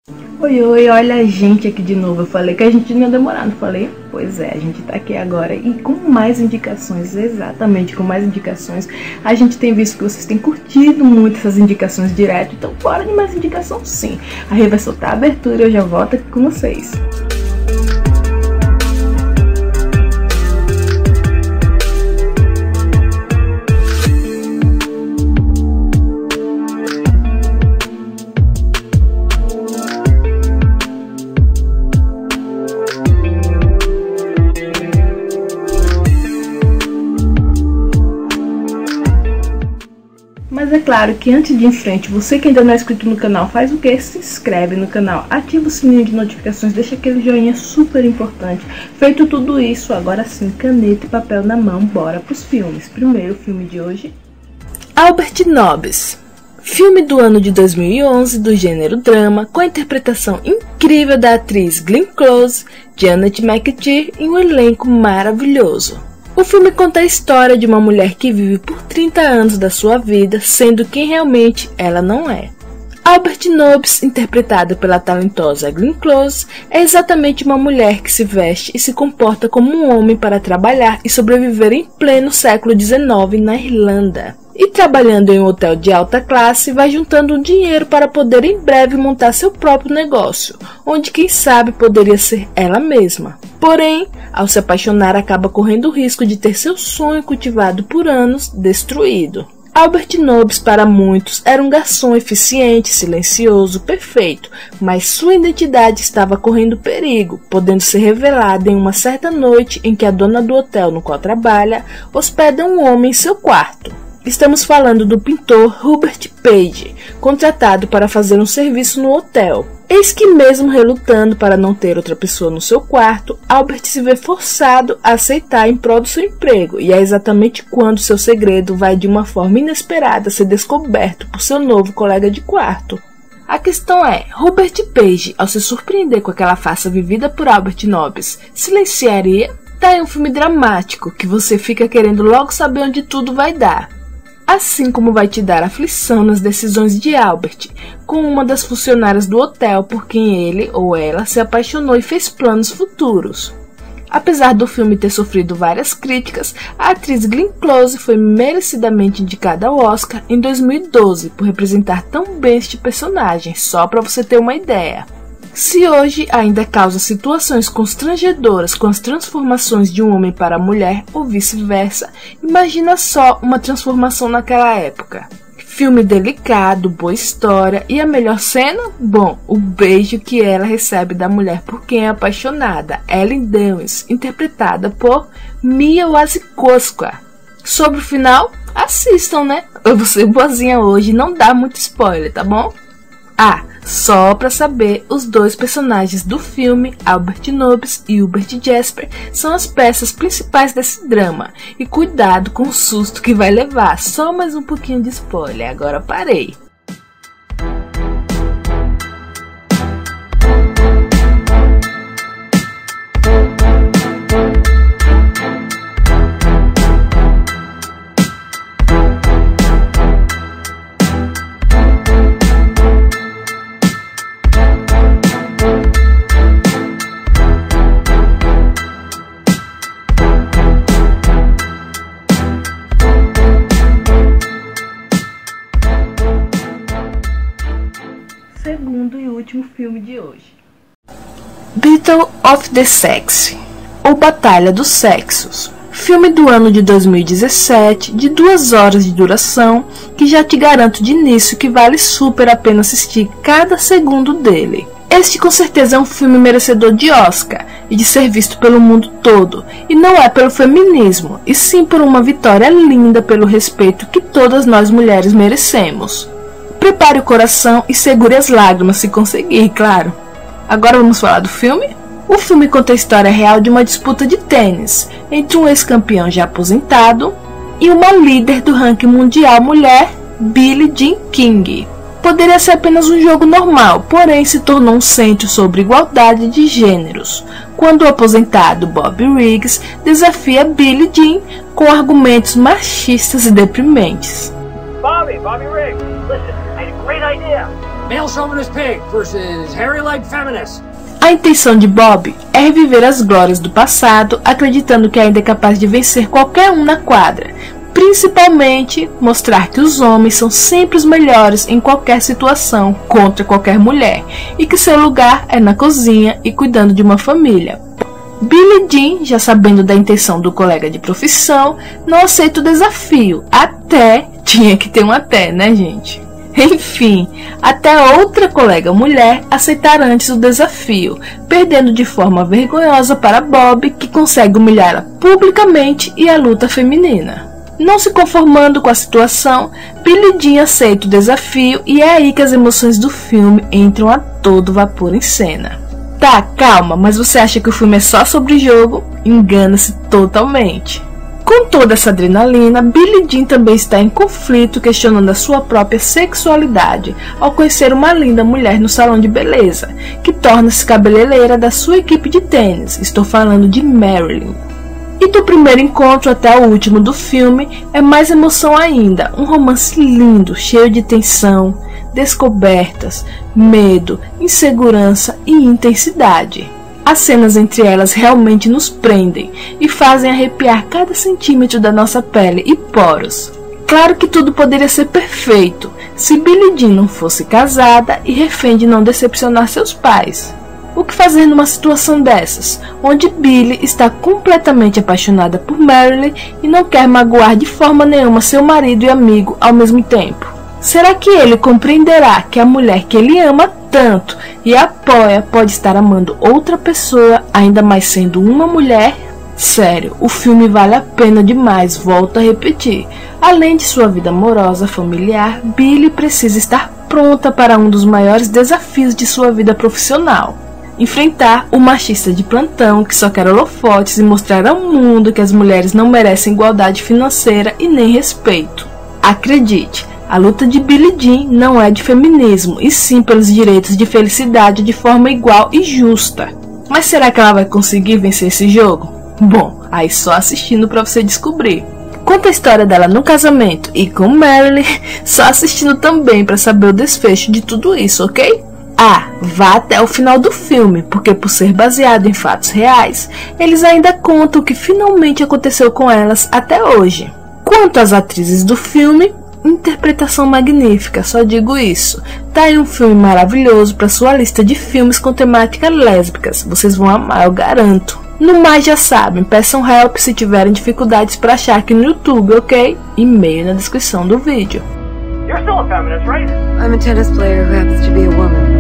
Oi, oi, olha a gente aqui de novo. Eu falei que a gente não ia demorar, não falei? Pois é, a gente tá aqui agora e com mais indicações, exatamente, com mais indicações. A gente tem visto que vocês têm curtido muito essas indicações direto, então bora de mais indicação sim. A Rê vai soltar a abertura e eu já volto aqui com vocês. Mas é claro que antes de ir em frente, você que ainda não é inscrito no canal, faz o que? Se inscreve no canal, ativa o sininho de notificações, deixa aquele joinha super importante. Feito tudo isso, agora sim, caneta e papel na mão, bora pros filmes. Primeiro filme de hoje, Albert Nobbs. Filme do ano de 2011, do gênero drama, com a interpretação incrível da atriz Glenn Close, Janet McTeer e um elenco maravilhoso. O filme conta a história de uma mulher que vive por 30 anos da sua vida sendo quem realmente ela não é. Albert Nobbs, interpretada pela talentosa Glenn Close, é exatamente uma mulher que se veste e se comporta como um homem para trabalhar e sobreviver em pleno século XIX na Irlanda. E trabalhando em um hotel de alta classe, vai juntando um dinheiro para poder em breve montar seu próprio negócio, onde quem sabe poderia ser ela mesma. Porém, ao se apaixonar, acaba correndo o risco de ter seu sonho cultivado por anos destruído. Albert Nobbs, para muitos, era um garçom eficiente, silencioso, perfeito, mas sua identidade estava correndo perigo, podendo ser revelada em uma certa noite em que a dona do hotel no qual trabalha hospeda um homem em seu quarto. Estamos falando do pintor Hubert Page, contratado para fazer um serviço no hotel. Eis que mesmo relutando para não ter outra pessoa no seu quarto, Albert se vê forçado a aceitar em prol do seu emprego, e é exatamente quando seu segredo vai de uma forma inesperada ser descoberto por seu novo colega de quarto. A questão é, Hubert Page, ao se surpreender com aquela farsa vivida por Albert Nobbs, silenciaria? Tá aí um filme dramático, que você fica querendo logo saber onde tudo vai dar. Assim como vai te dar aflição nas decisões de Albert, com uma das funcionárias do hotel por quem ele ou ela se apaixonou e fez planos futuros. Apesar do filme ter sofrido várias críticas, a atriz Glenn Close foi merecidamente indicada ao Oscar em 2012 por representar tão bem este personagem, só para você ter uma ideia. Se hoje ainda causa situações constrangedoras com as transformações de um homem para mulher ou vice-versa, imagina só uma transformação naquela época. Filme delicado, boa história e a melhor cena? Bom, o beijo que ela recebe da mulher por quem é apaixonada, Ellen Dawes, interpretada por Mia Wasikowska. Sobre o final? Assistam, né? Eu vou ser boazinha hoje, não dá muito spoiler, tá bom? Só pra saber, os dois personagens do filme, Albert Nobbs e Hubert Jasper, são as peças principais desse drama. E cuidado com o susto que vai levar, só mais um pouquinho de spoiler, agora parei. Segundo e último filme de hoje, Battle of the Sexes, ou Batalha dos Sexos. Filme do ano de 2017, de 2 horas de duração, que já te garanto de início que vale super a pena assistir cada segundo dele. Este com certeza é um filme merecedor de Oscar e de ser visto pelo mundo todo, e não é pelo feminismo, e sim por uma vitória linda pelo respeito que todas nós mulheres merecemos. Prepare o coração e segure as lágrimas se conseguir, claro. Agora vamos falar do filme? O filme conta a história real de uma disputa de tênis entre um ex-campeão já aposentado e uma líder do ranking mundial mulher, Billie Jean King. Poderia ser apenas um jogo normal, porém se tornou um centro sobre igualdade de gêneros, quando o aposentado Bobby Riggs desafia Billie Jean com argumentos machistas e deprimentes. Bobby Riggs, listen, I had a great idea. Male chauvinist pig versus hairy-leg feminist. A intenção de Bob é reviver as glórias do passado, acreditando que ainda é capaz de vencer qualquer um na quadra. Principalmente, mostrar que os homens são sempre os melhores em qualquer situação contra qualquer mulher e que seu lugar é na cozinha e cuidando de uma família. Billie Jean, já sabendo da intenção do colega de profissão, não aceita o desafio. Tinha que ter um até, né, gente? Enfim, até outra colega mulher aceitar antes o desafio, perdendo de forma vergonhosa para Bob, que consegue humilhá-la publicamente e a luta feminina. Não se conformando com a situação, Billie Jean aceita o desafio e é aí que as emoções do filme entram a todo vapor em cena. Tá, calma, mas você acha que o filme é só sobre jogo? Engana-se totalmente. Com toda essa adrenalina, Billie Jean também está em conflito, questionando a sua própria sexualidade ao conhecer uma linda mulher no salão de beleza, que torna-se cabeleireira da sua equipe de tênis. Estou falando de Marilyn. E do primeiro encontro até o último do filme é mais emoção ainda, um romance lindo, cheio de tensão, descobertas, medo, insegurança e intensidade. As cenas entre elas realmente nos prendem e fazem arrepiar cada centímetro da nossa pele e poros. Claro que tudo poderia ser perfeito se Billie Jean não fosse casada e refém de não decepcionar seus pais. O que fazer numa situação dessas, onde Billie está completamente apaixonada por Marilyn e não quer magoar de forma nenhuma seu marido e amigo ao mesmo tempo? Será que ele compreenderá que a mulher que ele ama tanto e apoia pode estar amando outra pessoa, ainda mais sendo uma mulher? Sério, o filme vale a pena demais, volto a repetir. Além de sua vida amorosa, familiar, Billie precisa estar pronta para um dos maiores desafios de sua vida profissional. Enfrentar o machista de plantão que só quer holofotes e mostrar ao mundo que as mulheres não merecem igualdade financeira e nem respeito. Acredite, a luta de Billie Jean não é de feminismo, e sim pelos direitos de felicidade de forma igual e justa. Mas será que ela vai conseguir vencer esse jogo? Bom, aí só assistindo pra você descobrir. Conta a história dela no casamento e com Marilyn, só assistindo também pra saber o desfecho de tudo isso, ok? Vá até o final do filme, porque por ser baseado em fatos reais, eles ainda contam o que finalmente aconteceu com elas até hoje. Quanto às atrizes do filme, interpretação magnífica, só digo isso. Tá aí um filme maravilhoso para sua lista de filmes com temática lésbicas. Vocês vão amar, eu garanto. No mais, já sabem, peçam help se tiverem dificuldades para achar aqui no YouTube, ok? E-mail na descrição do vídeo. You're still a feminist, right? I'm a tennis player who happens to be a woman.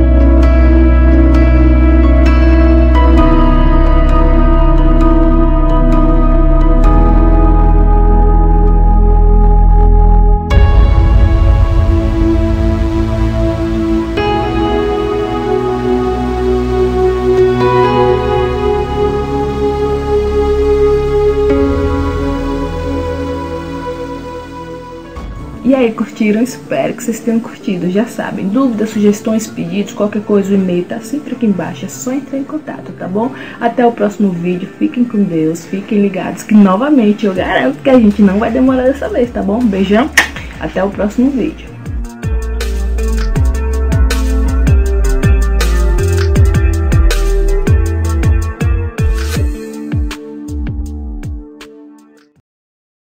E aí, curtiram? Espero que vocês tenham curtido. Já sabem, dúvidas, sugestões, pedidos, qualquer coisa, o e-mail tá sempre aqui embaixo. É só entrar em contato, tá bom? Até o próximo vídeo. Fiquem com Deus, fiquem ligados que novamente eu garanto que a gente não vai demorar dessa vez, tá bom? Beijão, até o próximo vídeo.